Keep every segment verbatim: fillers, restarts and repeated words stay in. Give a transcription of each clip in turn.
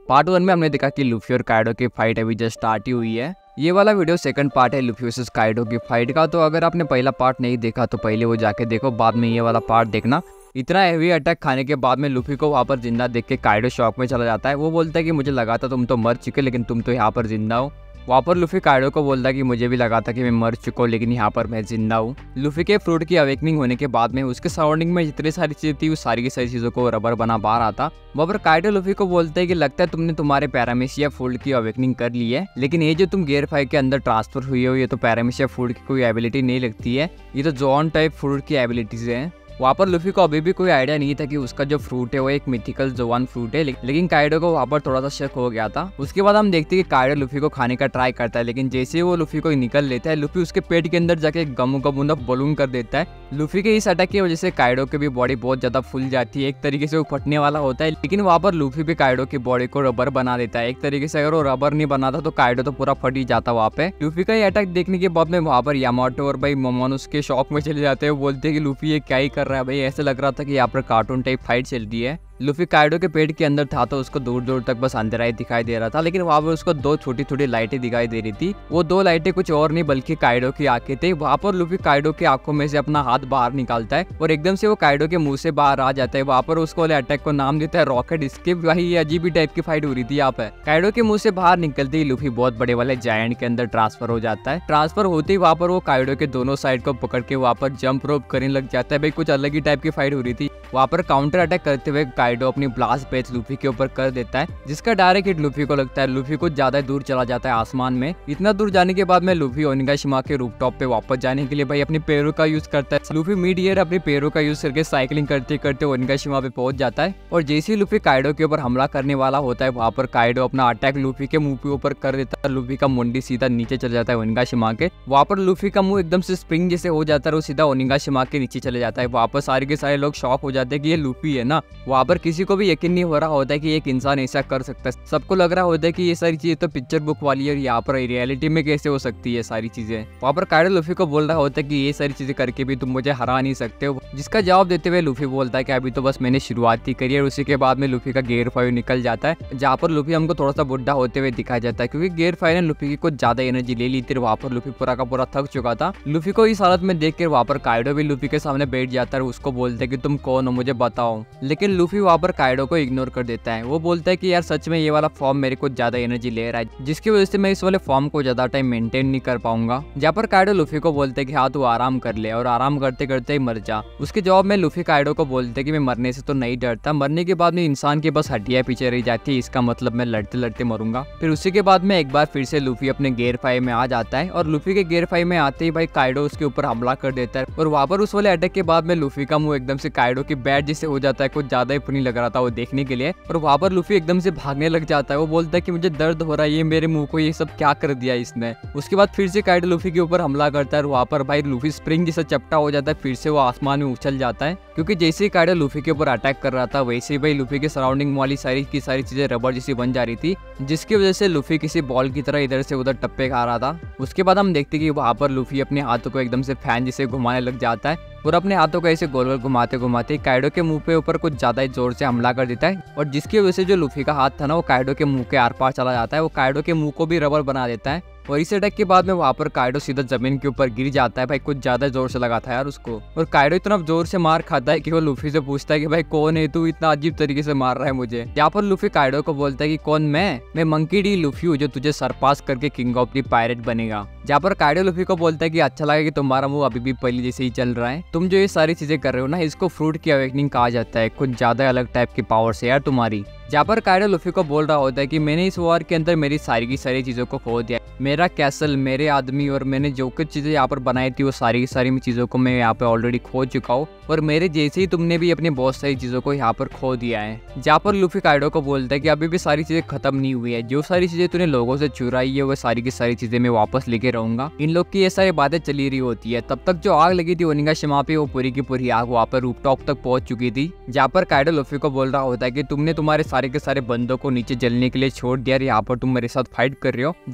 Part one में हमने देखा कि लूफी और काइडो की फाइट अभी जस्ट स्टार्ट ही हुई है। ये वाला वीडियो सेकंड पार्ट है लूफी वर्सेस काइडो की फाइट का। तो अगर आपने पहला पार्ट नहीं देखा तो पहले वो जाके देखो, बाद में ये वाला पार्ट देखना। इतना हेवी अटैक खाने के बाद में लूफी को वहाँ पर जिंदा देख के काइडो शॉक में चला जाता है। वो बोलता है कि मुझे लगा था तुम तो मर चुके, लेकिन तुम तो यहाँ पर जिंदा हो। वहाँ पर लूफी काइडो को बोलता है कि मुझे भी लगा था कि मैं मर चुका हूँ, लेकिन यहाँ पर मैं जिंदा हूँ। लूफी के फ्रूट की अवेकनिंग होने के बाद में उसके सराउंडिंग में जितनी सारी चीजें थी, वो सारी की सारी चीजों को रबर बना पा रहा था। वहाँ पर काइडो लूफी को बोलते हैं कि लगता है तुमने तुम्हारे पैरामीशिया फूड की अवेकनिंग कर ली है, लेकिन ये जो तुम गियर फाइव के अंदर ट्रांसफर हुई हो, ये तो पैरामीशिया फूड की कोई एबिलिटी नहीं लगती है, ये तो जॉन टाइप फ्रूट की एबिलिटीज है। वहाँ पर लूफी को अभी भी कोई आइडिया नहीं था कि उसका जो फ्रूट है वो एक मिथिकल जोवान फ्रूट है, लेकिन काइडो को वहाँ पर थोड़ा सा शक हो गया था। उसके बाद हम देखते हैं कि काइडो लूफी को खाने का ट्राई करता है, लेकिन जैसे ही वो लूफी को निकल लेता है, लूफी उसके पेट के अंदर जाके गमू का बूंदा बलून कर देता है। लूफी के इस अटैक की वजह से काइडो की भी बॉडी बहुत ज्यादा फूल जाती है, एक तरीके से वो फटने वाला होता है, लेकिन वहाँ पर लूफी भी काइडो की बॉडी को रबर बना देता है। एक तरीके से अगर वो रबर नहीं बनाता तो काइडो तो पूरा फट ही जाता वहाँ पे। लूफी का ये अटैक देखने के बाद में वहाँ पर यामाटो और भाई मोमोनोस के शॉक में चले जाते हैं। बोलते हैं कि लूफी ये क्या ही कर रहा है भाई, ऐसे लग रहा था कि यहाँ पर कार्टून टाइप फाइट चल रही है। लूफी काइडो के पेट के अंदर था तो उसको दूर दूर तक बस अंधेरा ही दिखाई दे रहा था, लेकिन वहाँ पर उसको दो छोटी छोटी लाइटें दिखाई दे रही थी। वो दो लाइटें कुछ और नहीं बल्कि काइडो की आंखें थे। वहाँ पर लूफी काइडो की आंखों में से अपना हाथ बाहर निकालता है और एकदम से वो काइडो के मुंह से बाहर आ जाता है। वहाँ पर उसको वाले अटैक को नाम देता है रॉकेट स्केप। वही अजीब टाइप की फाइट हो रही थी यहाँ पे। काइडो के मुंह से बाहर निकलते ही लूफी बहुत बड़े वाले जायंट के अंदर ट्रांसफर हो जाता है। ट्रांसफर होते ही वहाँ पर वो काइडो के दोनों साइड को पकड़ के वहाँ पर जंप रोप करने लग जाता है। भाई कुछ अलग ही टाइप की फाइट हो रही थी। वहाँ पर काउंटर अटैक करते हुए काइडो अपनी ब्लास्ट पेच लूफी के ऊपर कर देता है, जिसका डायरेक्ट हिट लूफी को लगता है। लूफी कुछ ज्यादा दूर चला जाता है आसमान में। इतना दूर जाने के बाद में लूफी ओनिगाशिमा के रूफटॉप पे वापस जाने के लिए भाई अपने पैरों का यूज करता है। लूफी मिड ईयर अपने पैरों का यूज करके साइकिलिंग करते करते ओनिगाशिमा पे पहुंच जाता है और जैसे ही लूफी काइडो के ऊपर हमला करने वाला होता है, वहाँ पर काइडो अपना अटैक लूफी के मुंह के ऊपर कर देता है। लूफी का मुंडी सीधा नीचे चला जाता है ओनिगाशिमा के। वहाँ पर लूफी का मुंह एकदम से स्प्रिंग जैसे हो जाता है, वो सीधा ओनिगाशिमा के नीचे चले जाता है। वहाँ पर सारे के सारे लोग शॉक हो जाते हैं कि ये लूफी है ना। वहाँ पर किसी को भी यकीन नहीं हो रहा होता है कि एक इंसान ऐसा कर सकता है। सबको लग रहा होता है कि ये सारी चीजें तो पिक्चर बुक वाली है और यहाँ पर रियलिटी में कैसे हो सकती है सारी चीजें। वहाँ पर काइडो लूफी को बोल रहा होता है कि ये सारी चीजें करके भी तुम मुझे हरा नहीं सकते हो, जिसका जवाब देते हुए लूफी बोलता है कि अभी तो बस मैंने शुरुआत ही करी है। उसी के बाद में लूफी का गियर फाइव निकल जाता है, जहाँ पर लूफी हमको थोड़ा सा बुढ़ा होते हुए दिखाया जाता है, क्योंकि गियर फाइव ने लूफी की कुछ ज्यादा एनर्जी ले ली थी। वहाँ पर लूफी पूरा का पूरा थक चुका था। लूफी को इस हालत में देख कर वहाँ पर काइडो भी लूफी के सामने बैठ जाता है। उसको बोलते है कि तुम कौन हो, मुझे बताओ, लेकिन लूफी वहाँ पर काइडो को इग्नोर कर देता है। वो बोलता है कि यार सच में ये वाला फॉर्म मेरे को ज्यादा एनर्जी ले रहा है, जिसकी वजह से मैं इस वाले फॉर्म को ज्यादा टाइम मेंटेन नहीं कर पाऊंगा। जहाँ पर काइडो लूफी को बोलते हैं कि हाँ तू आराम कर ले और आराम करते करते ही मर जा। उसके जवाब में लूफी काइडो को बोलते हैं कि मैं मरने से तो नहीं डरता, मरने के बाद में इंसान के बस हड्डियां पीछे रह जाती है, इसका मतलब मैं लड़ते लड़ते मरूंगा। फिर उसी के बाद में एक बार फिर से लूफी अपने गियर फाइव में आ जाता है और लूफी के गियर फाइव में आते ही भाई काइडो उसके ऊपर हमला कर देता है। और वहाँ पर उस वाले अटैक के बाद में लूफी का मुंह एकदम से काइडो की बैट जैसे हो जाता है। कुछ ज्यादा ही फनी लग रहा था वो देखने के लिए। और वहाँ पर लूफी एकदम से भागने लग जाता है। वो बोलता है कि मुझे दर्द हो रहा है, ये मेरे मुंह को ये सब क्या कर दिया इसने। उसके बाद फिर से काइडो लूफी के ऊपर हमला करता है और वहाँ पर भाई लूफी स्प्रिंग जैसा चपटा हो जाता है। फिर से वो आसमान में उछल जाता है, क्योंकि जैसे ही काइडो लूफी के ऊपर अटैक कर रहा था वैसे ही भाई लूफी के सराउंडिंग वाली सारी की सारी चीजें रबर जैसी बन जा रही थी, जिसकी वजह से लूफी किसी बॉल की तरह इधर से उधर टप्पे खा रहा था। उसके बाद हम देखते कि वहाँ पर लूफी अपने हाथों को एकदम से फैन जैसे घुमाने लग जाता है और अपने हाथों को ऐसे गोल गोल घुमाते घुमाते काइडो के मुंह पे ऊपर कुछ ज्यादा ही जोर से हमला कर देता है। और जिसकी वजह से जो लूफी का हाथ था ना वो काइडो के मुंह के आर पार चला जाता है। वो काइडो के मुंह को भी रबर बना देता है और इस अटैक के बाद में वहाँ पर काइडो सीधा जमीन के ऊपर गिर जाता है। भाई कुछ ज्यादा जोर से लगा था यार उसको। और काइडो इतना जोर से मार खाता है कि वो लूफी से पूछता है कि भाई कौन है तू, इतना अजीब तरीके से मार रहा है मुझे। यहाँ पर लूफी काइडो को बोलता है कि कौन, मैं मैं मंकी डी लूफी हूँ जो तुझे सरपास करके किंग ऑफ द पायरेट बनेगा। जहाँ पर काइडो लूफी को बोलता है कि अच्छा लगा कि तुम्हारा मुंह अभी भी पहले जैसे ही चल रहा है, तुम जो ये सारी चीजें कर रहे हो ना इसको फ्रूट की अवेकनिंग कहा जाता है। कुछ ज्यादा अलग टाइप की पावर से यार तुम्हारी। जहाँ पर काइडो लूफी को बोल रहा होता है कि मैंने इस वॉर के अंदर मेरी सारी की सारी चीजों को खो दिया, मेरा कैसल, मेरे आदमी और मैंने जो कुछ चीजें यहाँ पर बनाई थी वो सारी की सारी चीजों को मैं यहाँ पे ऑलरेडी खो चुका हूँ और मेरे जैसे ही तुमने भी अपनी बहुत सारी चीजों को यहाँ पर खो दिया है। जहाँ पर लूफी काइडो को बोलता है कि अभी भी सारी चीजें खत्म नहीं हुई है, जो सारी चीजें तूने लोगों से चुराई है वो सारी की सारी चीजें मैं वापस लेके रहूंगा। इन लोग की ये सारी बातें चली रही होती है। तब तक जो आग लगी थी ओनिगाशिमा पे वो पूरी की पूरी आग वहाँ पर रूफटॉप तक पहुंच चुकी थी। जहाँ पर काइडो लूफी को बोल रहा होता है कि तुमने तुम्हारे सारे के सारे बंदों को नीचे जलने के लिए छोड़ दिया, यहाँ पर तुम मेरे साथ फाइट कर रहे हो। जहाँ पर काइडो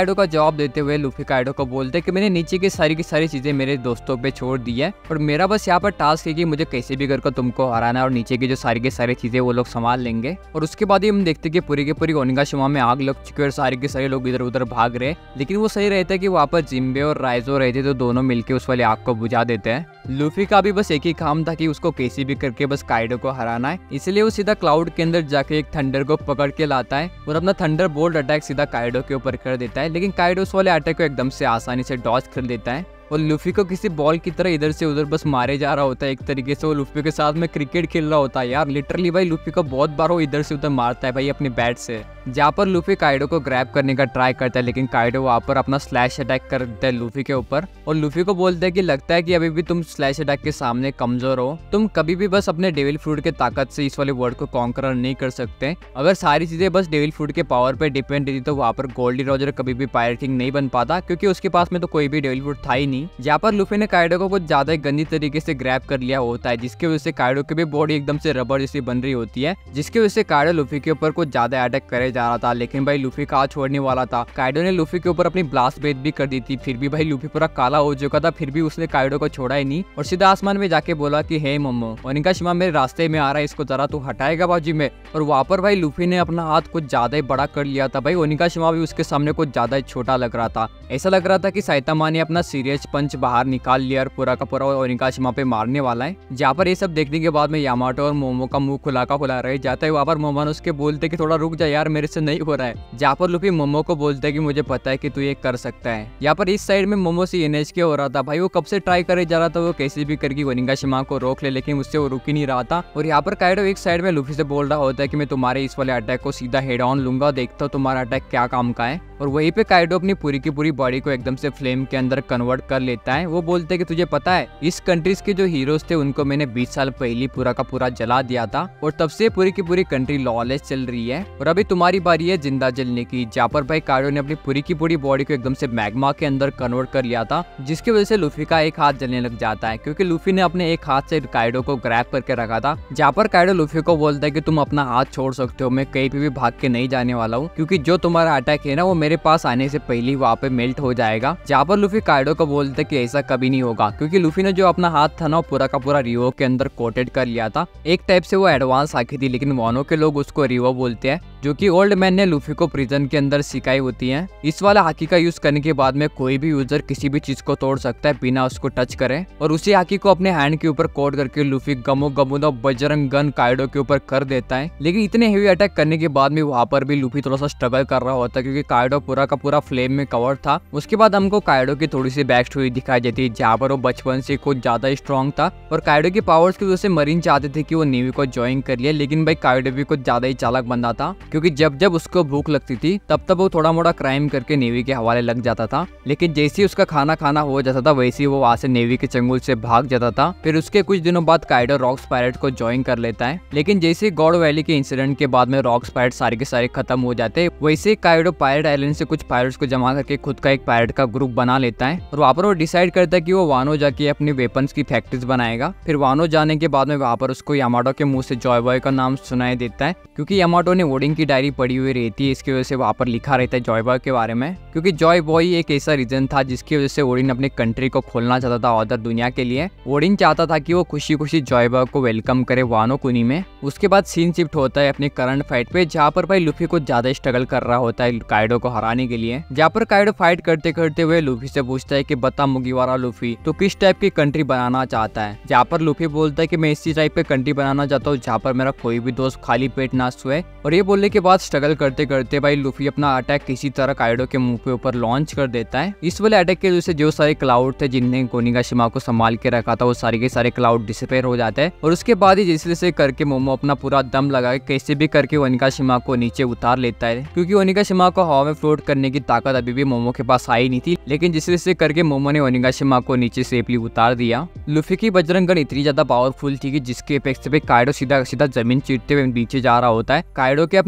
काइडो का जवाब देते हुए लूफी काइडो को बोलते कि मैंने नीचे की सारी की सारी चीजें मेरे दोस्तों पे छोड़ दी है और मेरा बस यहाँ पर टास्क है कि मुझे कैसे भी करके तुमको हराना है और नीचे की जो सारी की सारी चीजें वो लोग संभाल लेंगे। और उसके बाद ही हम देखते कि पूरी की पूरी ओनिगाशिमा में आग लग चुकी है और सारे के सारे लोग इधर उधर भाग रहे। लेकिन वो सही रहता है कि वहाँ पर जिम्बे और राइजो रहते तो दोनों मिलकर उस वाली आग को बुझा देते हैं। लूफी का भी बस एक ही काम था कि उसको कैसे भी करके बस काइडो को हराना है, इसलिए वो सीधा क्लाउड के अंदर जाके एक थंडर को पकड़ के लाता है और अपना थंडर बोल्ट अटैक सीधा काइडो के ऊपर कर देता है। लेकिन काइडो उस वाले अटैक को एकदम से आसानी से डॉज कर देता है और लूफी को किसी बॉल की तरह इधर से उधर बस मारे जा रहा होता है। एक तरीके से वो लूफी के साथ में क्रिकेट खेल रहा होता है यार, लिटरली भाई लूफी को बहुत बार वो इधर से उधर मारता है भाई अपनी बैट से, जहाँ पर लूफी काइडो को ग्रैब करने का ट्राई करता है। लेकिन काइडो वहाँ पर अपना स्लैश अटैक कर देता है लूफी के ऊपर और लूफी को बोलता है कि लगता है कि अभी भी तुम स्लैश अटैक के सामने कमजोर हो, तुम कभी भी बस अपने डेविल फ्रूट के ताकत से इस वाले वर्ल्ड को कॉन्कर नहीं कर सकते। अगर सारी चीजें बस डेविल फ्रूट के पावर पे डिपेंड थी तो वहाँ पर गोल्डी रॉजर कभी भी पायरेट किंग नहीं बन पाता, क्योंकि उसके पास में तो कोई भी डेविल फ्रूट था ही नहीं। जहाँ पर लूफी ने काइडो को कुछ ज्यादा गंदी तरीके से ग्रैब कर लिया होता है, जिसकी वजह से काइडो की भी बॉडी एकदम से रबर जैसी बन रही होती है, जिसकी वजह से काइडो लूफी के ऊपर कुछ ज्यादा अटैक करे जा रहा था। लेकिन भाई लूफी का छोड़ने वाला था, काइडो ने लूफी के ऊपर अपनी ब्लास्ट बेट भी कर दी थी, फिर भी भाई लूफी पूरा काला हो चुका था, फिर भी उसने काइडो को छोड़ा ही नहीं और सीधा आसमान में जाके बोला कि हे मोमो, ओनिगाशिमा मेरे रास्ते में आ रहा है, इसको जरा तू हटाएगा बाजी में। और वहाँ पर भाई लूफी ने अपना हाथ कुछ ज्यादा ही बड़ा कर लिया था भाई, ओनिगाशिमा भी उसके सामने कुछ ज्यादा ही छोटा लग रहा था। ऐसा लग रहा था कि साइतामा ने अपना सीरियस पंच बाहर निकाल लिया और पूरा का पूरा ओनिगाशिमा पे मारने वाला है। जहाँ पर ये सब देखने के बाद में यामाटो और मोमो का मुंह खुला का खुला रह जाता है। वहाँ पर मोमो उसके बोलते कि थोड़ा रुक जा यार, मेरे से नहीं हो रहा है। जहाँ पर लूफी मोमो को बोलता है कि मुझे पता है कि तू ये कर सकता है। यहाँ पर इस साइड में मोमो से एनएच के हो रहा था भाई, वो कब से ट्राई करे जा रहा था वो कैसे भी करके ओनिगाशिमा को रोक ले, लेकिन उससे वो रुक ही नहीं रहा था। और यहाँ पर काइडो एक साइड में लूफी से बोल रहा होता है कि मैं तुम्हारे इस वाले अटैक को सीधा हेड ऑन लूंगा, देखता हूँ तुम्हारा अटैक क्या काम का है। और वहीं पे काइडो अपनी पूरी की पूरी बॉडी को एकदम से फ्लेम के अंदर कन्वर्ट कर लेता है। वो बोलते हैं कि तुझे पता है इस कंट्रीज के जो हीरोज थे उनको मैंने बीस साल पहले पूरा का पूरा जला दिया था और तब से पूरी की पूरी कंट्री लॉलेस चल रही है और अभी तुम्हारी बारी है जिंदा जलने की। जहाँ पर भाई काइडो ने अपनी पूरी की पूरी बॉडी को एकदम से मैग्मा के अंदर कन्वर्ट कर लिया था, जिसकी वजह से लूफी का एक हाथ जलने लग जाता है, क्योंकि लूफी ने अपने एक हाथ से काइडो को ग्रैब करके रखा था। जहाँ पर काइडो लूफी को बोलता है कि तुम अपना हाथ छोड़ सकते हो, मैं कहीं पे भी भाग के नहीं जाने वाला हूँ, क्योंकि जो तुम्हारा अटैक है ना वो मेरे पास आने से पहले वहाँ पे मेल्ट हो जाएगा। जहाँ पर लूफी काइडो को बोलता है कि ऐसा कभी नहीं होगा, क्योंकि लूफी ने जो अपना हाथ था ना पूरा का पूरा रिवो के अंदर कोटेड कर लिया था। एक टाइप से वो एडवांस आकी थी, लेकिन वानो के लोग उसको रिवो बोलते हैं, जो कि ओल्ड मैन ने लूफी को प्रिजन के अंदर सिखाई होती है। इस वाला हाकी का यूज करने के बाद में कोई भी यूजर किसी भी चीज को तोड़ सकता है बिना उसको टच करे, और उसी हाकी को अपने हैंड के ऊपर कोड करके लूफी गमो गमुदा बजरंग गन काइडो के ऊपर कर देता है। लेकिन इतने हेवी अटैक करने के बाद में वहाँ पर भी लूफी थोड़ा सा स्ट्रगल कर रहा होता है, क्योंकि काइडो पूरा का पूरा फ्लेम में कवर था। उसके बाद हमको काइडो की थोड़ी सी बैक स्टोरी दिखाई देती है, जहाँ पर वो बचपन से कुछ ज्यादा स्ट्रॉन्ग था और काइडो की पावर्स की वजह से मरीन चाहते थे कि वो नेवी को ज्वाइन कर लिया। लेकिन भाई काइडो भी कुछ ज्यादा ही चालाक बंदा था, क्योंकि जब जब उसको भूख लगती थी तब तब वो थोड़ा मोड़ा क्राइम करके नेवी के हवाले लग जाता था। लेकिन जैसे ही उसका खाना खाना हो जाता था वैसे ही वो वहाँ से नेवी के चंगुल से भाग जाता था। फिर उसके कुछ दिनों बाद काइडो रॉक्स पायरेट को ज्वाइन कर लेता है। लेकिन जैसे गॉड वैली के इंसिडेंट के बाद में रॉक्स पायरेट सारे के सारे खत्म हो जाते, वैसे काइडो पायरेट आइलैंड से कुछ पायरेट्स को जमा करके खुद का एक पायरेट का ग्रुप बना लेता है और वहाँ पर वो डिसाइड करता है कि वो वानो जाके अपनी वेपन्स की फैक्ट्रीज बनाएगा। फिर वानो जाने के बाद में वहाँ पर उसको यामाटो के मुंह से जॉय बॉय का नाम सुनाई देता है, क्योंकि यामाटो ने ओडिन की डायरी पढ़ी हुई रहती है, इसकी वजह से वहाँ पर लिखा रहता है जॉय बॉय के बारे में। क्योंकि जॉय बॉय एक ऐसा रीजन था जिसकी वजह से ओडिन अपनी कंट्री को खोलना चाहता था अदर दुनिया के लिए। ओडिन चाहता था कि वो खुशी खुशी जॉय बॉय को वेलकम करे वानो कुनी में। उसके बाद सीन शिफ्ट होता है अपनी करंट फाइट पे, जहाँ पर भाई लूफी को ज्यादा स्ट्रगल कर रहा होता है काइडो को हराने के लिए। जहाँ पर काइडो फाइट करते करते हुए लूफी से पूछता है कि बता मुगिवारा लूफी, तो किस टाइप की कंट्री बनाना चाहता है। जहाँ पर लूफी बोलता है कि मैं इसी टाइप की कंट्री बनाना चाहता हूँ जहाँ पर मेरा कोई भी दोस्त खाली पेट ना सोए। और ये बोलने के बाद स्ट्रगल करते करते भाई लूफी अपना अटैक किसी तरह काइडो के मुंह पे ऊपर लॉन्च कर देता है। इस वाले अटैक के वजह से जो सारे क्लाउड थे जिनने ओनिगाशिमा को संभाल के रखा था वो सारे के सारे क्लाउड डिसअपीयर हो जाते हैं। और उसके बाद ही जैसे जैसे करके मोमो अपना पूरा दम लगा के कैसे भी करके ओनिगाशिमा को नीचे उतार लेता है, क्योंकि ओनिगाशिमा को हवा में फ्लोट करने की ताकत अभी भी मोमो के पास आई नहीं थी। लेकिन जैसे जैसे करके मोमो ने ओनिगाशिमा को नीचे सेफली उतार दिया। लूफी की बजरंग गन इतनी ज्यादा पावरफुल थी कि जिसके इफेक्ट से काइडो सीधा सीधा जमीन चीरते हुए नीचे जा रहा होता है। काइडो के अपनी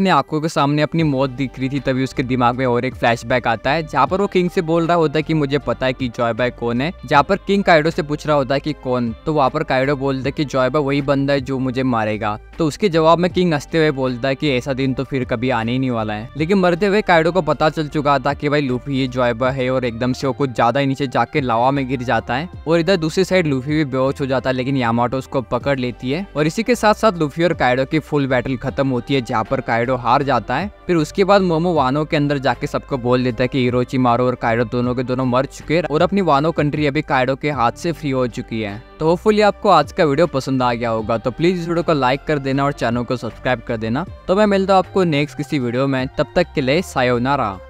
अपनी आंखों के सामने अपनी मौत दिख रही थी, तभी उसके दिमाग में और एक फ्लैशबैक आता है जहाँ पर वो किंग से बोल रहा होता है कि मुझे पता है कि जॉयबॉय कौन है। जहाँ पर किंग काइडो से पूछ रहा होता है कि कौन, तो वहाँ पर काइडो बोलता है कि जॉयबॉय वही बंदा है जो मुझे मारेगा। तो उसके जवाब में किंग हंसते हुए बोलता है कि ऐसा दिन तो फिर कभी आने ही नहीं वाला है। लेकिन मरते हुए काइडो को पता चल चुका था कि भाई लूफी ये जॉयबॉय है, और एकदम से वो कुछ ज्यादा ही नीचे जाके लावा में गिर जाता है। और इधर दूसरी साइड लूफी भी बेहोश हो जाता है, लेकिन यामाटो उसको पकड़ लेती है। और इसी के साथ साथ लूफी और काइडो की फुल बैटल खत्म होती है, जहाँ पर काइडो हार जाता है। फिर उसके बाद मोमो वानो के अंदर जाके सबको बोल देता है कि इरोचिमारू और काइडो दोनों के दोनों मर चुके हैं और अपनी वानो कंट्री अभी काइडो के हाथ से फ्री हो चुकी है। तो होपफुली आपको आज का वीडियो पसंद आ गया होगा, तो प्लीज इस वीडियो को लाइक कर देना और चैनल को सब्सक्राइब कर देना। तो मैं मिलता हूँ आपको नेक्स्ट किसी वीडियो में, तब तक के लिए सायोनारा।